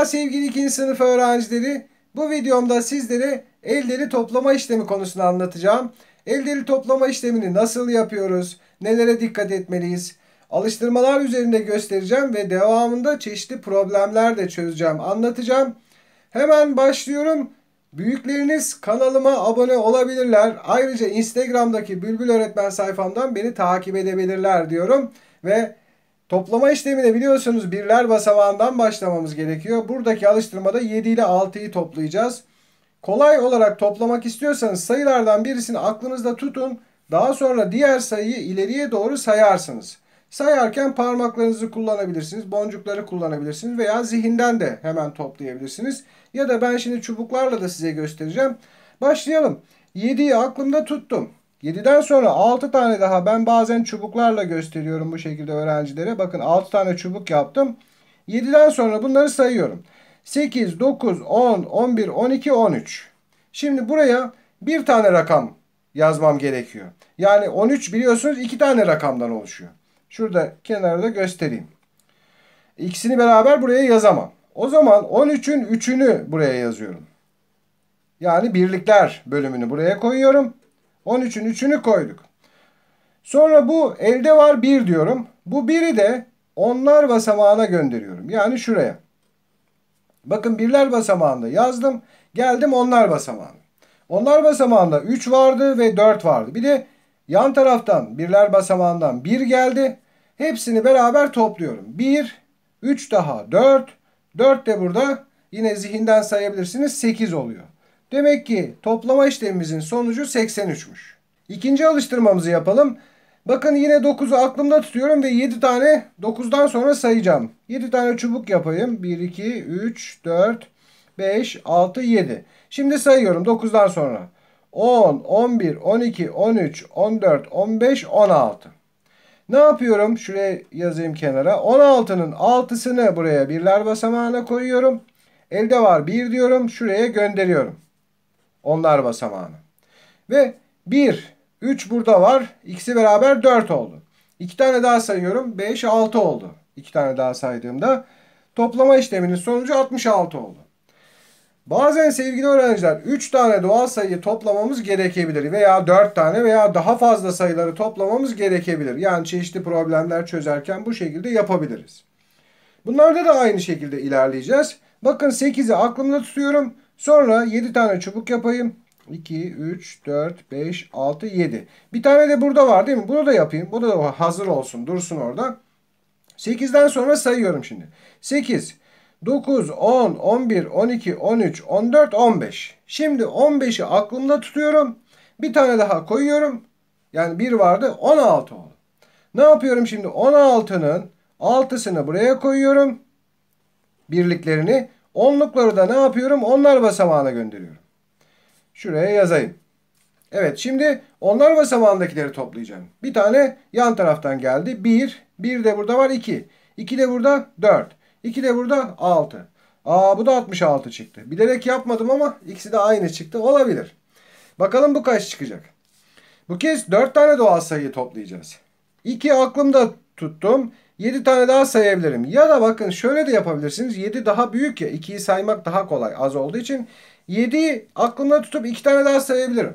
Merhaba sevgili ikinci sınıf öğrencileri. Bu videomda sizlere eldeli toplama işlemi konusunu anlatacağım. Eldeli toplama işlemini nasıl yapıyoruz? Nelere dikkat etmeliyiz? Alıştırmalar üzerinde göstereceğim ve devamında çeşitli problemler de çözeceğim, anlatacağım. Hemen başlıyorum. Büyükleriniz kanalıma abone olabilirler. Ayrıca Instagram'daki Bülbül Öğretmen sayfamdan beni takip edebilirler diyorum. Ve toplama işlemini biliyorsunuz birler basamağından başlamamız gerekiyor. Buradaki alıştırmada 7 ile 6'yı toplayacağız. Kolay olarak toplamak istiyorsanız sayılardan birisini aklınızda tutun. Daha sonra diğer sayıyı ileriye doğru sayarsınız. Sayarken parmaklarınızı kullanabilirsiniz, boncukları kullanabilirsiniz veya zihinden de hemen toplayabilirsiniz. Ya da ben şimdi çubuklarla da size göstereceğim. Başlayalım. 7'yi aklımda tuttum. 7'den sonra 6 tane daha ben bazen çubuklarla gösteriyorum bu şekilde öğrencilere. Bakın 6 tane çubuk yaptım. 7'den sonra bunları sayıyorum. 8, 9, 10, 11, 12, 13. Şimdi buraya bir tane rakam yazmam gerekiyor. Yani 13 biliyorsunuz 2 tane rakamdan oluşuyor. Şurada kenarda göstereyim. İkisini beraber buraya yazamam. O zaman 13'ün 3'ünü buraya yazıyorum. Yani birlikler bölümünü buraya koyuyorum. 13'ün 3'ünü koyduk. Sonra bu elde var 1 diyorum. Bu 1'i de onlar basamağına gönderiyorum. Yani şuraya. Bakın birler basamağında yazdım. Geldim onlar basamağına. Onlar basamağında 3 vardı ve 4 vardı. Bir de yan taraftan birler basamağından 1 geldi. Hepsini beraber topluyorum. 1, 3 daha 4. 4 de burada yine zihinden sayabilirsiniz 8 oluyor. Demek ki toplama işlemimizin sonucu 83'müş. İkinci alıştırmamızı yapalım. Bakın yine 9'u aklımda tutuyorum ve 7 tane 9'dan sonra sayacağım. 7 tane çubuk yapayım. 1, 2, 3, 4, 5, 6, 7. Şimdi sayıyorum 9'dan sonra. 10, 11, 12, 13, 14, 15, 16. Ne yapıyorum? Şuraya yazayım kenara. 16'nın 6'sını buraya birler basamağına koyuyorum. Elde var 1 diyorum. Şuraya gönderiyorum. Onlar basamağına. Ve 1, 3 burada var. İkisi beraber 4 oldu. 2 tane daha sayıyorum. 5, 6 oldu. 2 tane daha saydığımda toplama işleminin sonucu 66 oldu. Bazen sevgili öğrenciler 3 tane doğal sayıyı toplamamız gerekebilir. Veya 4 tane veya daha fazla sayıları toplamamız gerekebilir. Yani çeşitli problemler çözerken bu şekilde yapabiliriz. Bunlarda da aynı şekilde ilerleyeceğiz. Bakın 8'i aklımda tutuyorum. Sonra 7 tane çubuk yapayım. 2, 3, 4, 5, 6, 7. Bir tane de burada var değil mi? Bunu da yapayım. Bu da hazır olsun. Dursun orada. 8'den sonra sayıyorum şimdi. 8, 9, 10, 11, 12, 13, 14, 15. Şimdi 15'i aklımda tutuyorum. Bir tane daha koyuyorum. Yani 1 vardı. 16 oldu. Ne yapıyorum şimdi? 16'nın 6'sını buraya koyuyorum. Birliklerini. Onlukları da ne yapıyorum? Onlar basamağına gönderiyorum. Şuraya yazayım. Evet, şimdi onlar basamağındakileri toplayacağım. Bir tane yan taraftan geldi. 1. 1 de burada var 2. 2 de burada 4. 2 de burada 6. Bu da 66 çıktı. Bilerek yapmadım ama ikisi de aynı çıktı. Olabilir. Bakalım bu kaç çıkacak. Bu kez 4 tane doğal sayıyı toplayacağız. 2 aklımda tuttum. 7 tane daha sayabilirim. Ya da bakın şöyle de yapabilirsiniz. 7 daha büyük ya. 2'yi saymak daha kolay az olduğu için. 7'yi aklımda tutup 2 tane daha sayabilirim.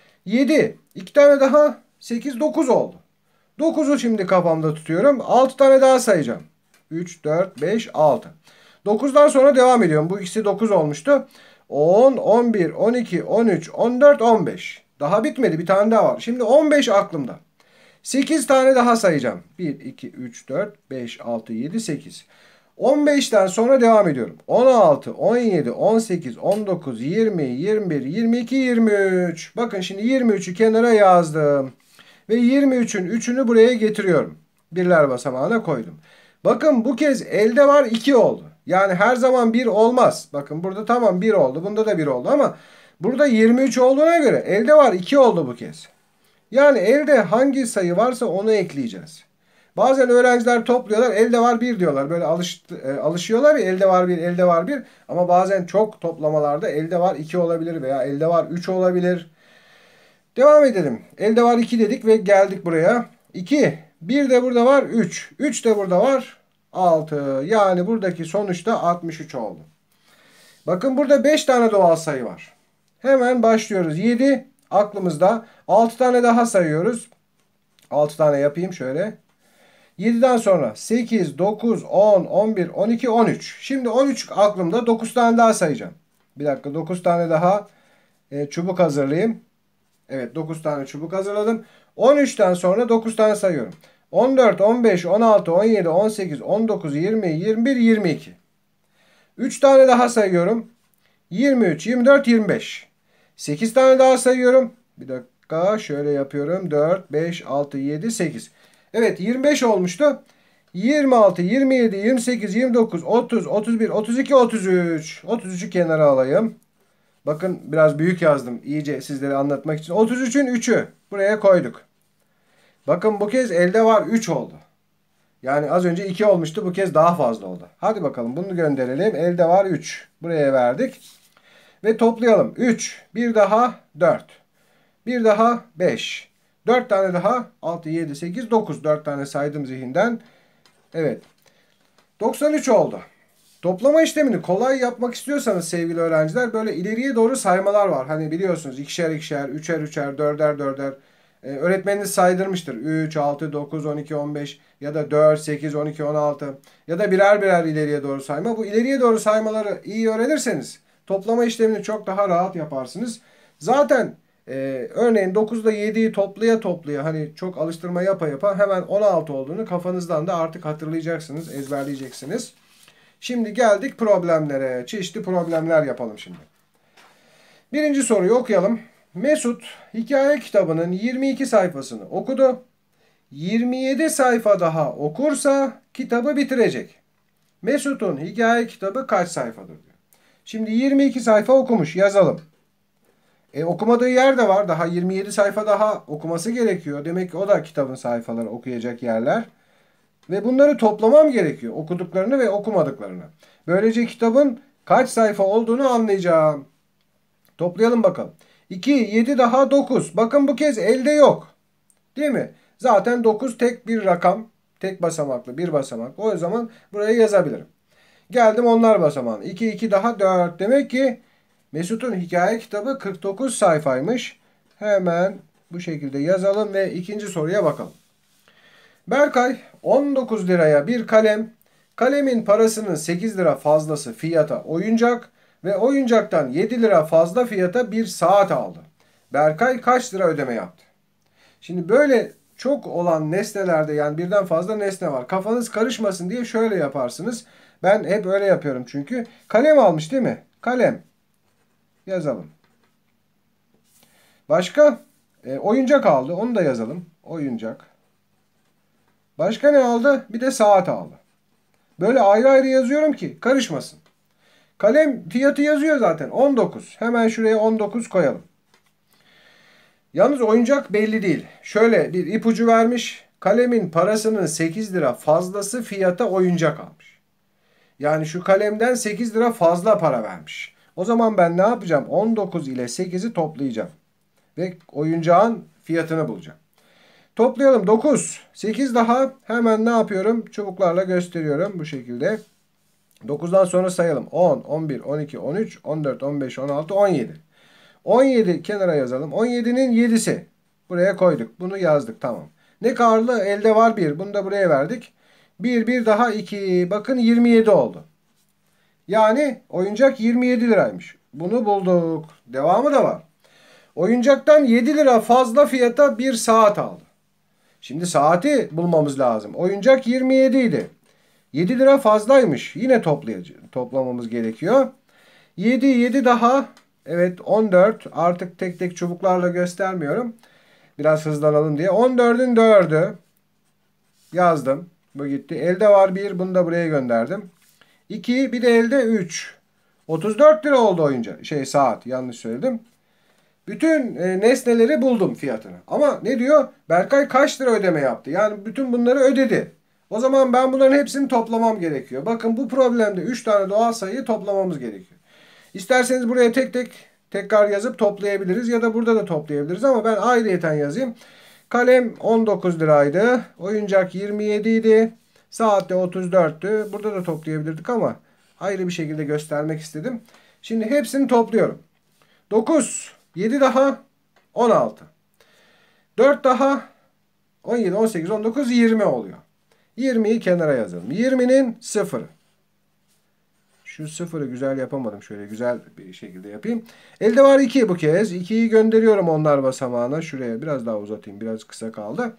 7. 2 tane daha 8, 9 oldu. 9'u şimdi kafamda tutuyorum. 6 tane daha sayacağım. 3, 4, 5, 6. 9'dan sonra devam ediyorum. Bu ikisi 9 olmuştu. 10, 11, 12, 13, 14, 15. Daha bitmedi. Bir tane daha var. Şimdi 15 aklımda. 8 tane daha sayacağım. 1, 2, 3, 4, 5, 6, 7, 8. 15'ten sonra devam ediyorum. 16, 17, 18, 19, 20, 21, 22, 23. Bakın şimdi 23'ü kenara yazdım. Ve 23'ün 3'ünü buraya getiriyorum. Birler basamağına koydum. Bakın bu kez elde var 2 oldu. Yani her zaman 1 olmaz. Bakın burada tamam 1 oldu. Bunda da 1 oldu ama burada 23 olduğuna göre elde var 2 oldu bu kez. Yani elde hangi sayı varsa onu ekleyeceğiz. Bazen öğrenciler topluyorlar elde var 1 diyorlar. Böyle alışıyorlar ya elde var 1 elde var 1. Ama bazen çok toplamalarda elde var 2 olabilir veya elde var 3 olabilir. Devam edelim. Elde var 2 dedik ve geldik buraya. 2. 1 de burada var 3. 3 de burada var 6. Yani buradaki sonuçta 63 oldu. Bakın burada 5 tane doğal sayı var. Hemen başlıyoruz. 7 aklımızda. 6 tane daha sayıyoruz. 6 tane yapayım şöyle. 7'den sonra 8, 9, 10, 11, 12, 13. Şimdi 13 aklımda, 9 tane daha sayacağım. Bir dakika, 9 tane daha çubuk hazırlayayım. Evet, 9 tane çubuk hazırladım. 13'ten sonra 9 tane sayıyorum. 14, 15, 16, 17, 18, 19, 20, 21, 22. 3 tane daha sayıyorum. 23, 24, 25. 8 tane daha sayıyorum. Bir dakika şöyle yapıyorum. 4, 5, 6, 7, 8. Evet, 25 olmuştu. 26, 27, 28, 29, 30, 31, 32, 33. 33'ü kenara alayım. Bakın biraz büyük yazdım iyice sizlere anlatmak için. 33'ün 3'ü buraya koyduk. Bakın bu kez elde var 3 oldu. Yani az önce 2 olmuştu, bu kez daha fazla oldu. Hadi bakalım bunu gönderelim. Elde var 3. Buraya verdik. Ve toplayalım. 3. Bir daha 4. Bir daha 5. 4 tane daha 6, 7, 8, 9. 4 tane saydım zihinden. Evet. 93 oldu. Toplama işlemini kolay yapmak istiyorsanız sevgili öğrenciler, böyle ileriye doğru saymalar var. Hani biliyorsunuz ikişer ikişer, üçer üçer, dörder dörder. Öğretmeniniz saydırmıştır. 3, 6, 9, 12, 15 ya da 4, 8, 12, 16 ya da birer birer ileriye doğru sayma. Bu ileriye doğru saymaları iyi öğrenirseniz toplama işlemini çok daha rahat yaparsınız. Zaten örneğin 9'da 7'yi toplaya toplaya, hani çok alıştırma yapa yapa hemen 16 olduğunu kafanızdan da artık hatırlayacaksınız, ezberleyeceksiniz. Şimdi geldik problemlere. Çeşitli problemler yapalım şimdi. Birinci soruyu okuyalım. Mesut hikaye kitabının 22 sayfasını okudu. 27 sayfa daha okursa kitabı bitirecek. Mesut'un hikaye kitabı kaç sayfadır diyor. Şimdi 22 sayfa okumuş. Yazalım. Okumadığı yer de var. Daha 27 sayfa daha okuması gerekiyor. Demek ki o da kitabın sayfaları okuyacak yerler. Ve bunları toplamam gerekiyor. Okuduklarını ve okumadıklarını. Böylece kitabın kaç sayfa olduğunu anlayacağım. Toplayalım bakalım. 2, 7 daha 9. Bakın bu kez elde yok. Değil mi? Zaten 9 tek bir rakam. Tek basamaklı bir basamak. O zaman buraya yazabilirim. Geldim onlar basamağına. 2, 2 daha 4. Demek ki Mesut'un hikaye kitabı 49 sayfaymış. Hemen bu şekilde yazalım ve ikinci soruya bakalım. Berkay 19 liraya bir kalem, kalemin parasının 8 lira fazlası fiyata oyuncak ve oyuncaktan 7 lira fazla fiyata bir saat aldı. Berkay kaç lira ödeme yaptı? Şimdi böyle çok olan nesnelerde, yani birden fazla nesne var. Kafanız karışmasın diye şöyle yaparsınız. Ben hep öyle yapıyorum çünkü. Kalem almış değil mi? Kalem. Yazalım. Başka? Oyuncak aldı. Onu da yazalım. Oyuncak. Başka ne aldı? Bir de saat aldı. Böyle ayrı ayrı yazıyorum ki karışmasın. Kalem fiyatı yazıyor zaten. 19. Hemen şuraya 19 koyalım. Yalnız oyuncak belli değil. Şöyle bir ipucu vermiş. Kalemin parasının 8 lira fazlası fiyata oyuncak almış. Yani şu kalemden 8 lira fazla para vermiş. O zaman ben ne yapacağım? 19 ile 8'i toplayacağım. Ve oyuncağın fiyatını bulacağım. Toplayalım. 9. 8 daha. Hemen ne yapıyorum? Çubuklarla gösteriyorum bu şekilde. 9'dan sonra sayalım. 10, 11, 12, 13, 14, 15, 16, 17. 17 kenara yazalım. 17'nin 7'si. Buraya koyduk. Bunu yazdık. Tamam. Ne kaldı? Elde var 1. Bunu da buraya verdik. 1, 1 daha 2. Bakın 27 oldu. Yani oyuncak 27 liraymış. Bunu bulduk. Devamı da var. Oyuncaktan 7 lira fazla fiyata bir saat aldı. Şimdi saati bulmamız lazım. Oyuncak 27 idi. 7 lira fazlaymış. Yine toplamamız gerekiyor. 7, 7 daha. Evet 14. Artık tek tek çubuklarla göstermiyorum. Biraz hızlanalım diye. 14'ün 4'ü. Yazdım. Bu gitti. Elde var 1. Bunu da buraya gönderdim. 2. Bir de elde 3. 34 lira oldu oyuncak. Saat. Yanlış söyledim. Bütün nesneleri buldum fiyatını. Ama ne diyor? Berkay kaç lira ödeme yaptı? Yani bütün bunları ödedi. O zaman ben bunların hepsini toplamam gerekiyor. Bakın bu problemde 3 tane doğal sayıyı toplamamız gerekiyor. İsterseniz buraya tek tek tekrar yazıp toplayabiliriz ya da burada da toplayabiliriz ama ben ayrıyeten yazayım. Kalem 19 liraydı. Oyuncak 27 idi. Saatte 34'tü. Burada da toplayabilirdik ama ayrı bir şekilde göstermek istedim. Şimdi hepsini topluyorum. 9, 7 daha 16. 4 daha 17, 18, 19, 20 oluyor. 20'yi kenara yazalım. 20'nin sıfırı. Şu sıfırı güzel yapamadım. Şöyle güzel bir şekilde yapayım. Elde var 2 bu kez. 2'yi gönderiyorum onlar basamağına. Şuraya biraz daha uzatayım. Biraz kısa kaldı.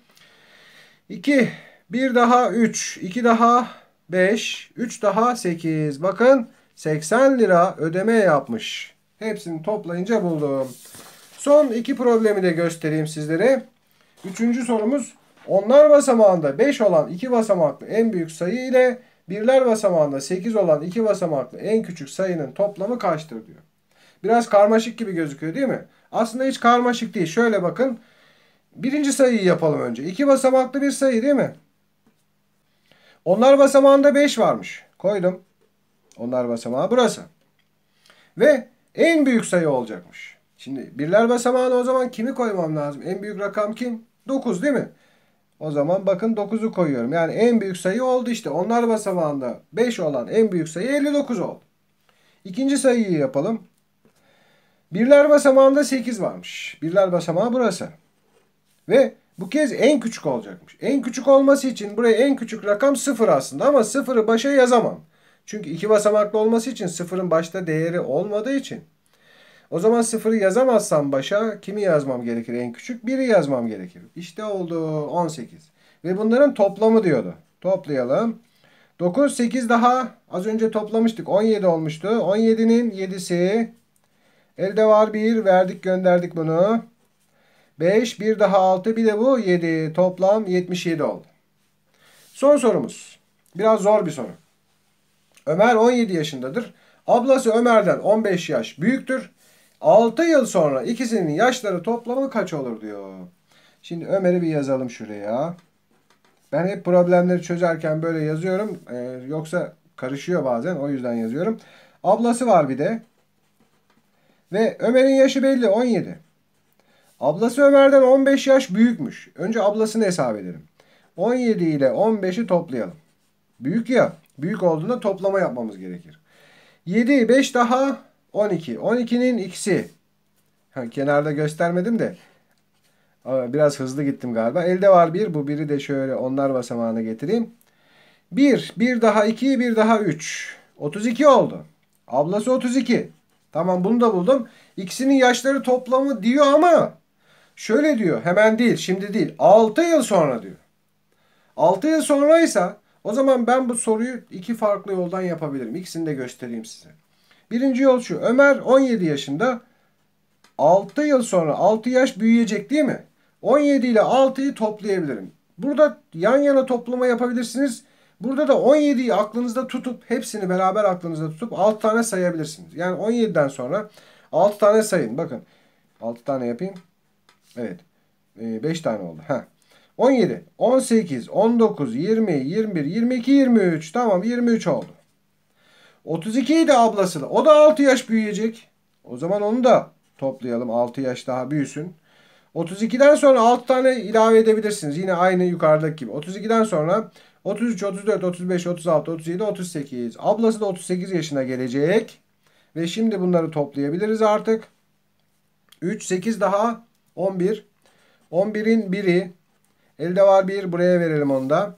2. 1 daha 3. 2 daha 5. 3 daha 8. Bakın 80 lira ödeme yapmış. Hepsini toplayınca buldum. Son iki problemi de göstereyim sizlere. Üçüncü sorumuz. Onlar basamağında 5 olan 2 basamaklı en büyük sayı ile birler basamağında 8 olan 2 basamaklı en küçük sayının toplamı kaçtır diyor. Biraz karmaşık gibi gözüküyor değil mi? Aslında hiç karmaşık değil. Şöyle bakın. Birinci sayıyı yapalım önce. 2 basamaklı bir sayı değil mi? Onlar basamağında 5 varmış. Koydum. Onlar basamağı burası. Ve en büyük sayı olacakmış. Şimdi birler basamağına o zaman kimi koymam lazım? En büyük rakam kim? 9 değil mi? O zaman bakın 9'u koyuyorum. Yani en büyük sayı oldu işte. Onlar basamağında 5 olan en büyük sayı 59 oldu. İkinci sayıyı yapalım. Birler basamağında 8 varmış. Birler basamağı burası. Ve bu kez en küçük olacakmış. En küçük olması için buraya en küçük rakam 0 aslında ama 0'ı başa yazamam. Çünkü 2 basamaklı olması için 0'ın başta değeri olmadığı için. O zaman 0'ı yazamazsam başa kimi yazmam gerekir en küçük? 1'i yazmam gerekir. İşte oldu 18. Ve bunların toplamı diyordu. Toplayalım. 9, 8 daha az önce toplamıştık. 17 olmuştu. 17'nin 7'si. Elde var 1. Verdik gönderdik bunu. 5, bir daha 6, bir de bu 7. Toplam 77 oldu. Son sorumuz. Biraz zor bir soru. Ömer 17 yaşındadır. Ablası Ömer'den 15 yaş büyüktür. 6 yıl sonra ikisinin yaşları toplamı kaç olur diyor. Şimdi Ömer'i bir yazalım şuraya. Ben hep problemleri çözerken böyle yazıyorum. Yoksa karışıyor bazen. O yüzden yazıyorum. Ablası var bir de. Ve Ömer'in yaşı belli 17. Ablası Ömer'den 15 yaş büyükmüş. Önce ablasını hesap edelim. 17 ile 15'i toplayalım. Büyük ya. Büyük olduğunda toplama yapmamız gerekir. 7, 5 daha 12. 12'nin ikisi. Kenarda göstermedim de. Biraz hızlı gittim galiba. Elde var 1. Bu biri de şöyle onlar basamağına getireyim. 1, 1 daha 2, 1 daha 3. 32 oldu. Ablası 32. Tamam bunu da buldum. İkisinin yaşları toplamı diyor ama şöyle diyor. Hemen değil, şimdi değil. 6 yıl sonra diyor. 6 yıl sonraysa o zaman ben bu soruyu iki farklı yoldan yapabilirim. İkisini de göstereyim size. Birinci yol şu. Ömer 17 yaşında. 6 yıl sonra 6 yaş büyüyecek değil mi? 17 ile 6'yı toplayabilirim. Burada yan yana toplama yapabilirsiniz. Burada da 17'yi aklınızda tutup hepsini beraber aklınızda tutup 6 tane sayabilirsiniz. Yani 17'den sonra 6 tane sayın. Bakın 6 tane yapayım. Evet. 5 tane oldu. 17, 18, 19, 20, 21, 22, 23. Tamam 23 oldu. 32'yi de ablası da. O da 6 yaş büyüyecek. O zaman onu da toplayalım. 6 yaş daha büyüsün. 32'den sonra 6 tane ilave edebilirsiniz. Yine aynı yukarıdaki gibi. 32'den sonra 33, 34, 35, 36, 37, 38. Ablası da 38 yaşına gelecek. Ve şimdi bunları toplayabiliriz artık. 3, 8 daha 11. 11'in biri. Elde var 1. Buraya verelim onu da.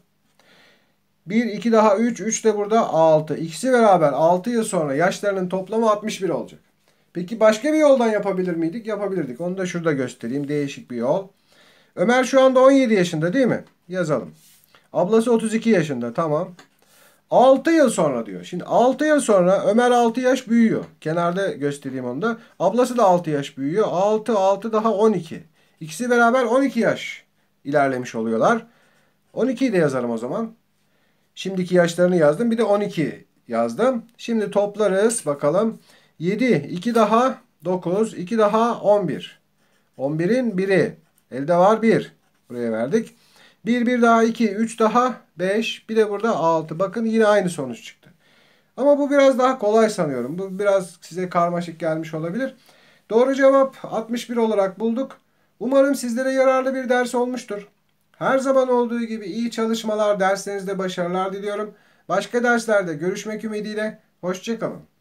1, 2 daha 3. 3 de burada 6. İkisi beraber 6 yıl sonra yaşlarının toplamı 61 olacak. Peki başka bir yoldan yapabilir miydik? Yapabilirdik. Onu da şurada göstereyim. Değişik bir yol. Ömer şu anda 17 yaşında değil mi? Yazalım. Ablası 32 yaşında. Tamam. 6 yıl sonra diyor. Şimdi 6 yıl sonra Ömer 6 yaş büyüyor. Kenarda göstereyim onu da. Ablası da 6 yaş büyüyor. 6, 6 daha 12. İkisi beraber 12 yaş ilerlemiş oluyorlar. 12'yi de yazalım o zaman. Şimdiki yaşlarını yazdım. Bir de 12 yazdım. Şimdi toplarız. Bakalım. 7, 2 daha 9, 2 daha 11. 11'in biri. Elde var 1. Buraya verdik. 1, 1 daha 2, 3 daha 5. Bir de burada 6. Bakın yine aynı sonuç çıktı. Ama bu biraz daha kolay sanıyorum. Bu biraz size karmaşık gelmiş olabilir. Doğru cevap 61 olarak bulduk. Umarım sizlere yararlı bir ders olmuştur. Her zaman olduğu gibi iyi çalışmalar, derslerinizde başarılar diliyorum. Başka derslerde görüşmek ümidiyle. Hoşça kalın.